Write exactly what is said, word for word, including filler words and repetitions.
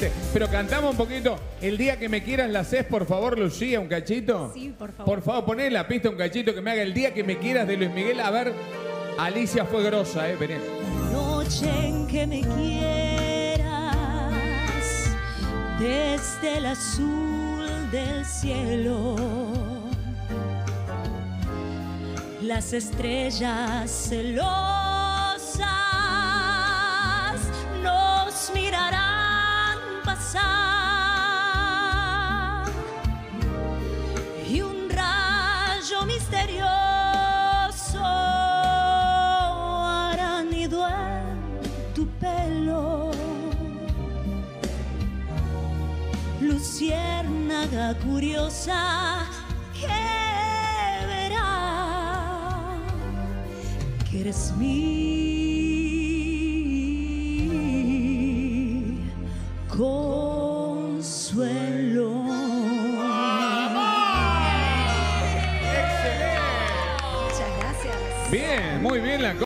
excelente. Pero cantamos un poquito. El día que me quieras la haces, por favor, Lucía, un cachito. Sí, por favor. Por favor, poné en la pista un cachito que me haga el día que me quieras de Luis Miguel. A ver, Alicia fue grosa, ¿eh? Vení. Noche en que me quieras desde el azul del cielo, las estrellas celosas nos mirarán pasar y un rayo misterioso hará nido en tu pelo. Luciérnaga curiosa que verá que eres mi consuelo. Muchas gracias. Bien, muy bien la